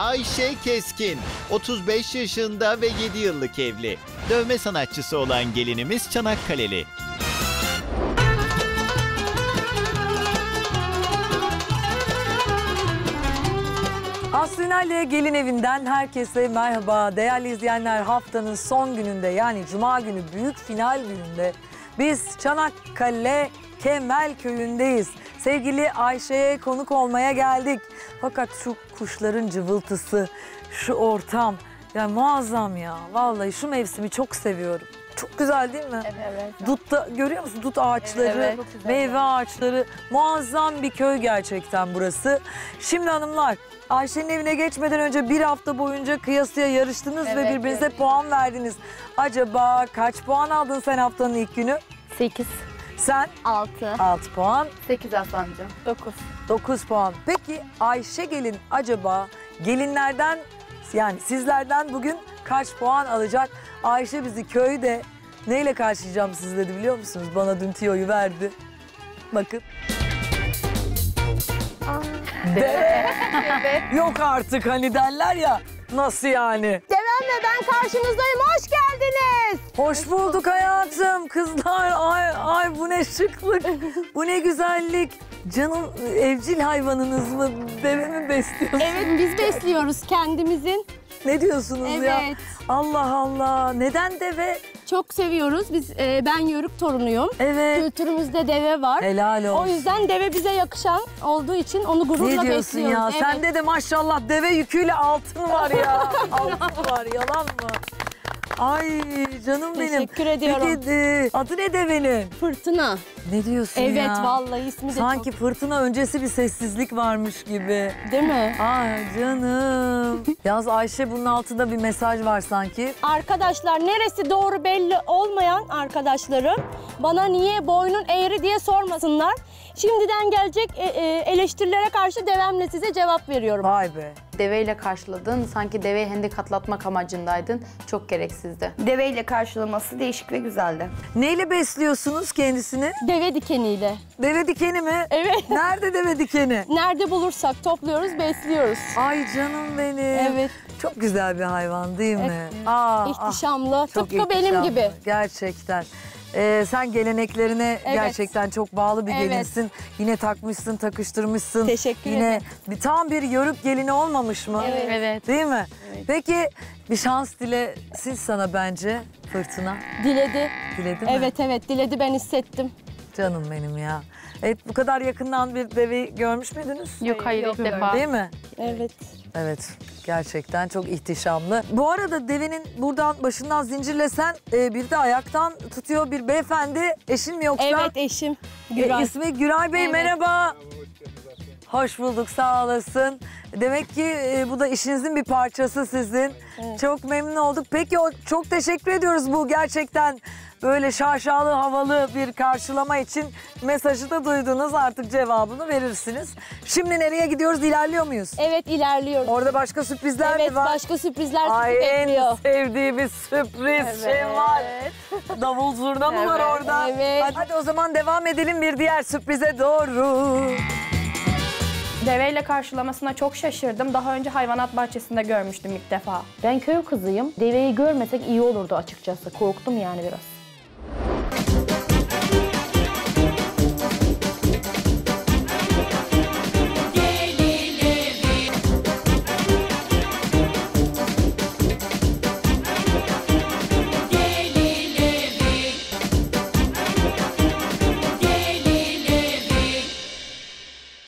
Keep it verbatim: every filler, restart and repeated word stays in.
Ayşe Keskin. otuz beş yaşında ve yedi yıllık evli. Dövme sanatçısı olan gelinimiz Çanakkale'li. Aslı Ünal'le Gelin Evi'nden herkese merhaba. Değerli izleyenler, haftanın son gününde, yani Cuma günü büyük final gününde biz Çanakkale Kemal Köyü'ndeyiz. Sevgili Ayşe'ye konuk olmaya geldik. Fakat şu kuşların cıvıltısı, şu ortam, yani muazzam ya. Vallahi şu mevsimi çok seviyorum. Çok güzel değil mi? Evet, evet. Dutta, görüyor musun? Dut ağaçları, Evet, meyve ağaçları. Muazzam bir köy gerçekten burası. Şimdi hanımlar, Ayşe'nin evine geçmeden önce bir hafta boyunca kıyasıya yarıştınız Evet, ve birbirinize evet. puan verdiniz. Acaba kaç puan aldın sen haftanın ilk günü? sekiz. Sen? altı. altı puan. sekiz Aslancığım. dokuz. dokuz puan. Peki Ayşe gelin acaba gelinlerden, yani sizlerden bugün kaç puan alacak? Ayşe bizi köyde neyle karşılayacağım siz dedi biliyor musunuz? Bana dün tiyoyu verdi. Bakın. Deve. Evet. Yok artık hani derler ya. Nasıl yani? Devemle ben karşınızdayım. Hoş geldiniz. Hoş bulduk hayatım. Kızlar, ay ay bu ne şıklık. Bu ne güzellik. Canım, evcil hayvanınız mı? Deve mi besliyorsunuz? Evet, biz besliyoruz kendimizin. Ne diyorsunuz ya? Evet. Allah Allah. Neden deve? Çok seviyoruz. Biz e, ben Yörük torunuyum. Evet. Kültürümüzde deve var. Helal olsun. O yüzden deve bize yakışan olduğu için onu gururla Ne diyorsun besliyoruz. ya? Evet. Sende de maşallah deve yüküyle altın var ya. Altın var, yalan mı? Ay canım benim. Teşekkür ediyorum. Peki de, adı ne devenin? Fırtına. Ne diyorsun Evet, ya? vallahi ismi de Sanki çok. fırtına öncesi bir sessizlik varmış gibi. Değil mi? Ay canım. Yalnız Ayşe, bunun altında bir mesaj var sanki. Arkadaşlar, neresi doğru belli olmayan arkadaşlarım bana niye boynun eğri diye sormasınlar. Şimdiden gelecek e, e, eleştirilere karşı devamlı size cevap veriyorum. Vay be. Deveyle karşıladın, sanki deveyi hendek atlatmak amacındaydın. Çok gereksizdi. Deveyle karşılaması değişik ve güzeldi. Neyle besliyorsunuz kendisini? Deve dikeniyle. Deve dikeni mi? Evet. Nerede deve dikeni? Nerede bulursak topluyoruz, besliyoruz. Ay canım benim. Evet. Çok güzel bir hayvan değil mi? Evet. Aa, İhtişamlı. ah, çok Tıpkı benim ihtişamlı. gibi. Gerçekten. Ee, sen geleneklerine Evet. gerçekten çok bağlı bir Evet. gelinsin. Yine takmışsın, takıştırmışsın. Teşekkür Yine ederim. bir, tam bir yörük gelini olmamış mı? Evet. Evet. Değil mi? Peki bir şans dilesin sana bence Fırtına. Diledi. Diledi mi? Evet evet diledi, ben hissettim. Canım benim ya. Evet, bu kadar yakından bir deveyi görmüş müydünüz? Yok, hayır, ilk defa. Değil mi? Evet. Evet, gerçekten çok ihtişamlı. Bu arada devenin buradan başından zincirlesen, e, bir de ayaktan tutuyor bir beyefendi. Eşin mi yoksa? Evet, eşim E, Güray. ismi Güray Bey, Evet. merhaba. Hoş bulduk, sağ olasın. Demek ki e, bu da işinizin bir parçası sizin. Evet. Çok memnun olduk. Peki, o çok teşekkür ediyoruz bu gerçekten böyle şaşalı, havalı bir karşılama için. Mesajı da duydunuz, artık cevabını verirsiniz. Şimdi nereye gidiyoruz, ilerliyor muyuz? Evet, ilerliyoruz. Orada başka sürprizler Evet, mi var? başka sürprizler Ay, sizi en bekliyor. sevdiğimiz sürpriz şey var. Davul zurna mı var Evet, orada? evet. Hadi, hadi o zaman devam edelim bir diğer sürprize doğru. Deveyle karşılamasına çok şaşırdım. Daha önce hayvanat bahçesinde görmüştüm ilk defa. Ben köy kızıyım. Deveyi görmesek iyi olurdu açıkçası. Korktum yani biraz.